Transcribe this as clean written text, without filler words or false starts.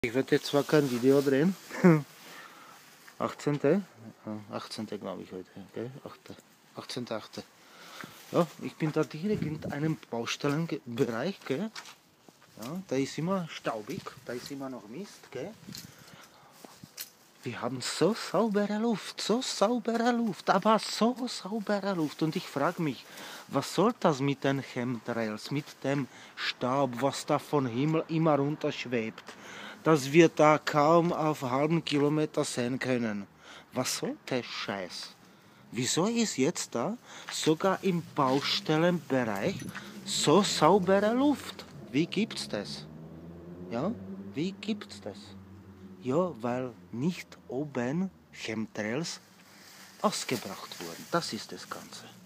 Ich werde jetzt zwar kein Video drehen. 18. 18. glaube ich heute. Okay? 18.8. Ja, ich bin da direkt in einem Baustellenbereich. Okay? Ja, da ist immer staubig, da ist immer noch Mist. Okay? Wir haben so saubere Luft, aber so saubere Luft. Und ich frage mich, was soll das mit den Chemtrails, mit dem Staub, was da vom Himmel immer runterschwebt, dass wir da kaum auf halben Kilometer sehen können. Was soll der Scheiß? Wieso ist jetzt da sogar im Baustellenbereich so saubere Luft? Wie gibt's das? Ja, wie gibt's das? Ja, weil nicht oben Chemtrails ausgebracht wurden. Das ist das Ganze.